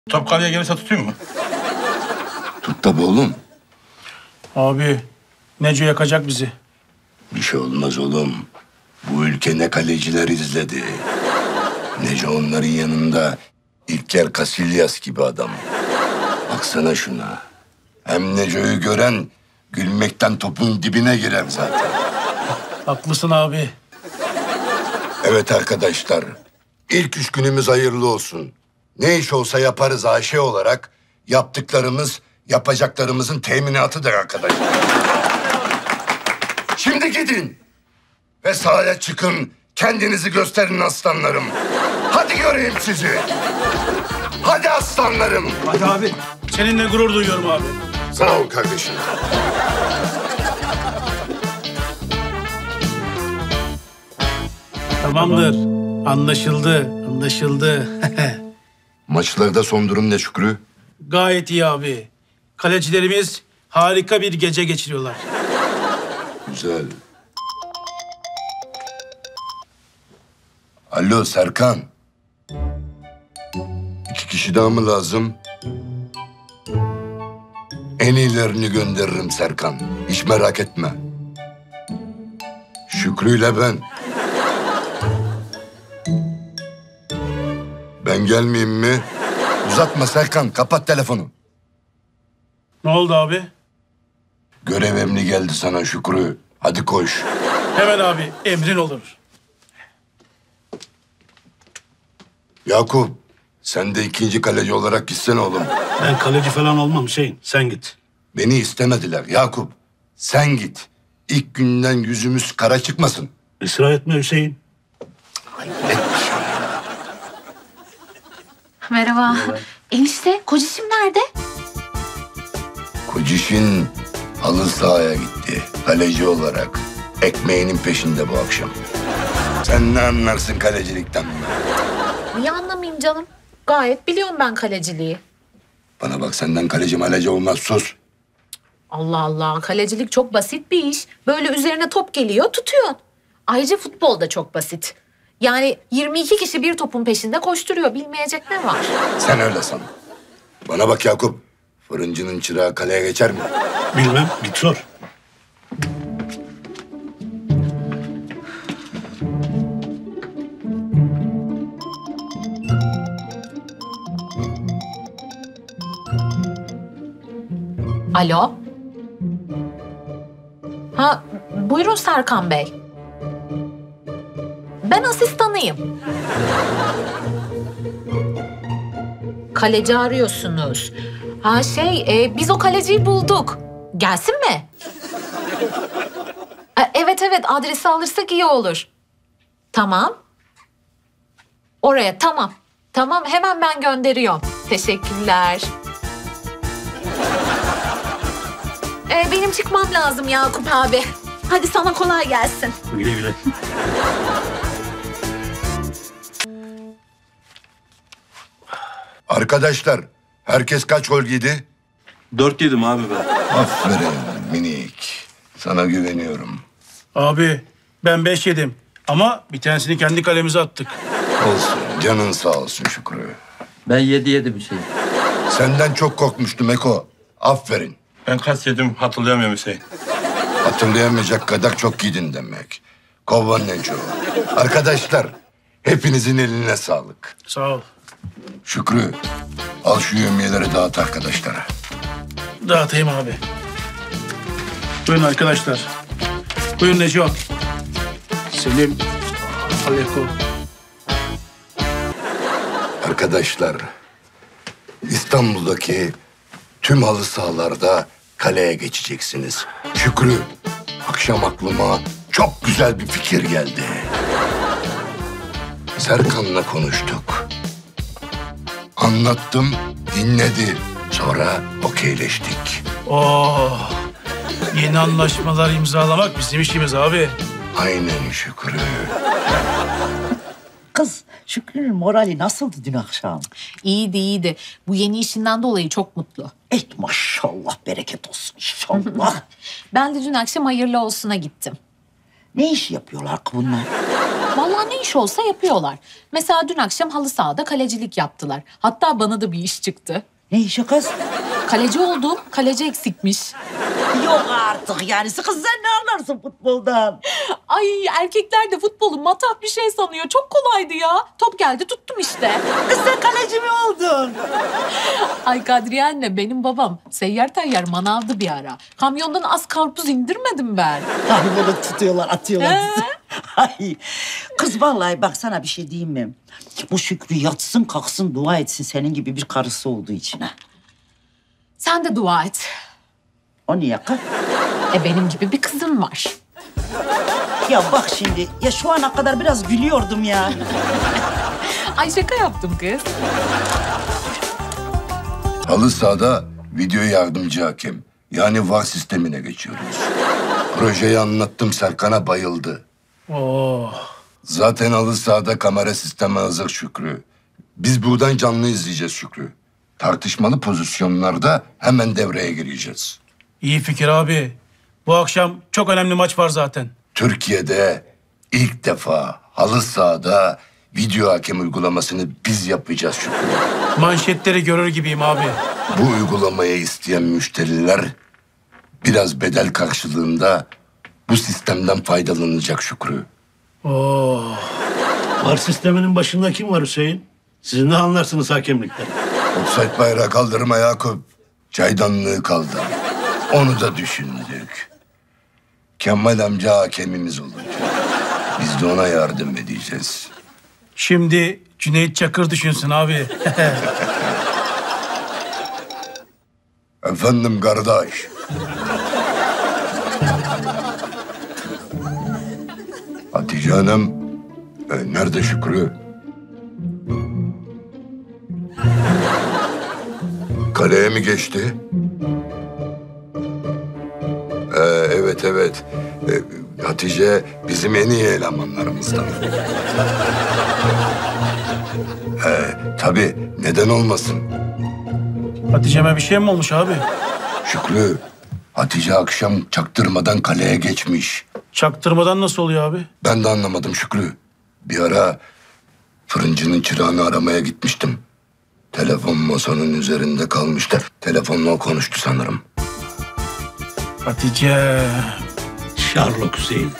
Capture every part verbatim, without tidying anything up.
Top kaleye gelirse tutayım mı? Tut tabi oğlum. Abi Neco yakacak bizi. Bir şey olmaz oğlum. Bu ülke ne kaleciler izledi. Neco onların yanında İlker Casillas gibi adam. Baksana şuna. Hem Neco'yu gören gülmekten topun dibine girer zaten. Haklısın abi. Evet arkadaşlar. İlk üç günümüz hayırlı olsun. Ne iş olsa yaparız Ayşe olarak. Yaptıklarımız yapacaklarımızın teminatıdır arkadaşlar. Şimdi gidin. Ve sahaya çıkın. Kendinizi gösterin aslanlarım. Hadi göreyim sizi. Hadi aslanlarım. Hadi abi. Seninle gurur duyuyorum abi. Sağ ol kardeşim. Tamamdır. Anlaşıldı. Anlaşıldı. Maçlarda son durum ne Şükrü? Gayet iyi abi. Kalecilerimiz harika bir gece geçiriyorlar. Güzel. Alo Serkan. İki kişi daha mı lazım? En iyilerini gönderirim Serkan. Hiç merak etme. Şükrü ile ben. Ben gelmeyeyim mi? Uzatma Serkan. Kapat telefonu. Ne oldu abi? Görev emri geldi sana Şükrü. Hadi koş. Hemen abi. Emrin olur. Yakup, sen de ikinci kaleci olarak gitsene oğlum. Ben kaleci falan olmam Hüseyin. Sen git. Beni istemediler Yakup. Sen git. İlk günden yüzümüz kara çıkmasın. Israr etme Hüseyin. Merhaba. Enişte, kocişim nerede? Kocişin halı sahaya gitti. Kaleci olarak. Ekmeğinin peşinde bu akşam. Sen ne anlarsın kalecilikten mi? Niye anlamayayım canım? Gayet biliyorum ben kaleciliği. Bana bak senden kaleci maleci olmaz sus. Allah Allah, kalecilik çok basit bir iş. Böyle üzerine top geliyor, tutuyorsun. Ayrıca futbol da çok basit. Yani yirmi iki kişi bir topun peşinde koşturuyor. Bilmeyecek ne var? Sen öyle san. Bana bak Yakup. Fırıncının çırağı kaleye geçer mi? Bilmem. Git sor. Alo? Ha, buyurun Serkan Bey. Ben asistanıyım. Kaleci arıyorsunuz. Ha şey, e, biz o kaleciyi bulduk. Gelsin mi? E, evet evet, adresi alırsak iyi olur. Tamam. Oraya, tamam. Tamam, hemen ben gönderiyorum. Teşekkürler. Ee, benim çıkmam lazım Yakup abi. Hadi sana kolay gelsin. Güle güle. Arkadaşlar, herkes kaç gol yedi? Dört yedim abi ben. Aferin minik. Sana güveniyorum. Abi ben beş yedim. Ama bir tanesini kendi kalemize attık. Olsun, canın sağ olsun Şükrü. Ben yedi yedi bir şey. Senden çok korkmuştum Eko. Aferin. Ben kaç yedim hatırlayamıyorum Hüseyin. Hatırlayamayacak kadar çok giydin demek. Kovan Neco. Arkadaşlar, hepinizin eline sağlık. Sağ ol. Şükrü, al şu yemeğleri dağıt arkadaşlara. Dağıtayım abi. Buyurun arkadaşlar. Buyurun Neco. Selim. Aleko. Arkadaşlar, İstanbul'daki tüm halı sahalarda kaleye geçeceksiniz. Şükrü, akşam aklıma çok güzel bir fikir geldi. Serkan'la konuştuk. Anlattım, dinledi. Sonra okeyleştik. Oh. Yeni anlaşmalar imzalamak bizim işimiz abi. Aynen Şükrü. Kız, Şükrü'nün morali nasıldı dün akşam? İyiydi iyiydi. Bu yeni işinden dolayı çok mutlu. Et maşallah, bereket olsun inşallah. Ben de dün akşam hayırlı olsuna gittim. Ne iş yapıyorlar ki bunlar? Vallahi ne iş olsa yapıyorlar. Mesela dün akşam halı sahada kalecilik yaptılar. Hatta bana da bir iş çıktı. Ne işi kız? Kaleci oldum, kaleci eksikmiş. Yok artık yani. Kız sen ne anlarsın futboldan? Ay erkekler de futbolu matah bir şey sanıyor. Çok kolaydı ya. Top geldi tuttum işte. Kız sen kaleci mi oldun? Ay Kadriye anne benim babam seyyar tayyar manavdı bir ara. Kamyondan az karpuz indirmedim ben. Hani böyle tutuyorlar, atıyorlar. He? Ay, kız vallahi bak sana bir şey diyeyim mi? Bu Şükrü yatsın kalksın dua etsin senin gibi bir karısı olduğu için ha. Sen de dua et. O niye kız? E benim gibi bir kızım var. Ya bak şimdi, ya şu ana kadar biraz gülüyordum ya. Ay şaka yaptım kız. Halı sahada video yardımcı hakem. Yani V A R sistemine geçiyoruz. Projeyi anlattım, Serkan'a bayıldı. Oo. Zaten halı sahada kamera sistemi hazır Şükrü. Biz buradan canlı izleyeceğiz Şükrü. Tartışmalı pozisyonlarda hemen devreye gireceğiz. İyi fikir abi. Bu akşam çok önemli maç var zaten. Türkiye'de ilk defa halı sahada video hakem uygulamasını biz yapacağız Şükrü. Manşetleri görür gibiyim abi. Bu uygulamayı isteyen müşteriler biraz bedel karşılığında bu sistemden faydalanacak Şükrü. Oo. V A R sisteminin başında kim var Hüseyin? Siz ne anlarsınız hakemlikten? Offside bayrağı kaldırma Yakup. Çaydanlığı kaldır. Onu da düşündük. Kemal amca hakemimiz olacak. Biz de ona yardım edeceğiz. Şimdi Cüneyt Çakır düşünsün abi. Efendim kardeş. Hatice Hanım, e, nerede Şükrü? Kaleye mi geçti? Ee, evet evet. Ee, Hatice bizim en iyi elemanlarımızdan. Ee, tabii neden olmasın? Hatice'me bir şey mi olmuş abi? Şükrü, Hatice akşam çaktırmadan kaleye geçmiş. Çaktırmadan nasıl oluyor abi? Ben de anlamadım Şükrü. Bir ara fırıncının çırağını aramaya gitmiştim. Telefon masanın üzerinde kalmıştı. Telefonla o konuştu sanırım. Hatice. Sherlock Hüseyin.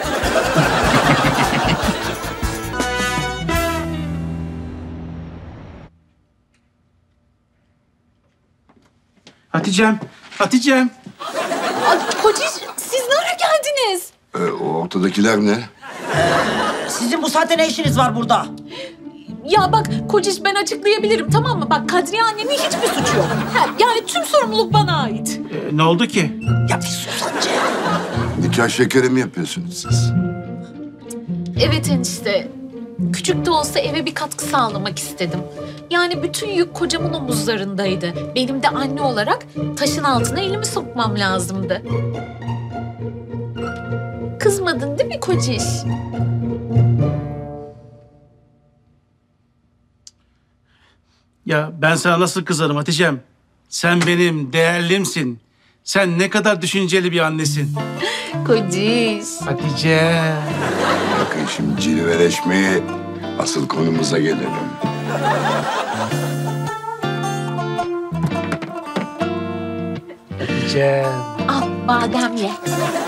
Hatice'm. Hatice'm. Ay, Kociş siz ne ara geldiniz? Ee, o ortadakiler ne? Sizin bu saatte ne işiniz var burada? Ya bak Kociş ben açıklayabilirim tamam mı? Bak Kadriye annenin hiçbir suçu yok. Ha, yani tüm sorumluluk bana ait. Ee, ne oldu ki? Ya bir sus Hatice. Nikah şekeri mi yapıyorsunuz siz? Evet enişte. Küçük de olsa eve bir katkı sağlamak istedim. Yani bütün yük kocamın omuzlarındaydı. Benim de anne olarak taşın altına elimi sokmam lazımdı. Kızmadın değil mi Kociş? Ya ben sana nasıl kızarım Hatice'm? Sen benim değerlimsin. Sen ne kadar düşünceli bir annesin. Kociş. Hatice. Bakın şimdi cilveleşmeyi, asıl konumuza gelelim. Hatice. Al badem ye.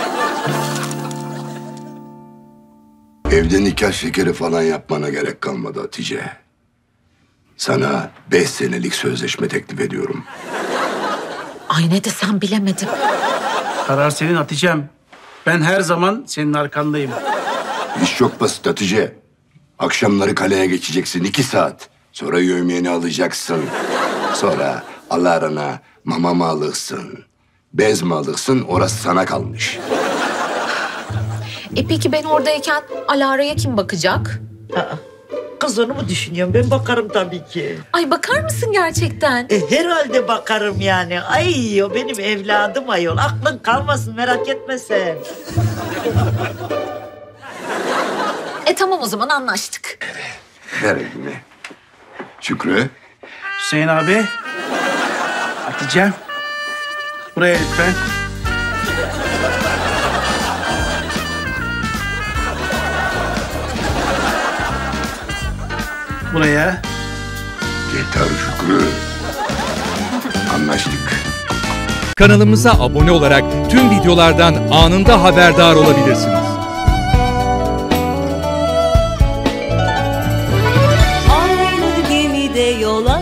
Evde nikah şekeri falan yapmana gerek kalmadı Hatice. Sana beş senelik sözleşme teklif ediyorum. Ay ne desem bilemedim. Karar senin Hatice'm. Ben her zaman senin arkandayım. İş çok basit Hatice. Akşamları kaleye geçeceksin iki saat. Sonra yövmiyeni alacaksın. Sonra alarına mama mı alırsın, bez mi alırsın, orası sana kalmış. E peki ben oradayken Alara'ya kim bakacak? Kız onu mu düşünüyorum? Ben bakarım tabii ki. Ay bakar mısın gerçekten? E, herhalde bakarım yani. Ay o benim evladım ayol. Aklın kalmasın merak etme sen. E tamam o zaman anlaştık. Ver elini. Şükrü. Hüseyin abi. Hatice'm. Buraya lütfen. buraya. Yeter Şükrü. Anlaştık. Kanalımıza abone olarak tüm videolardan anında haberdar olabilirsiniz. Aynı gemide yol alır,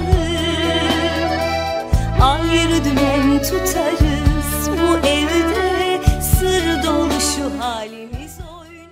ayrı dümen tutarız. Bu evde sır dolu şu halimiz.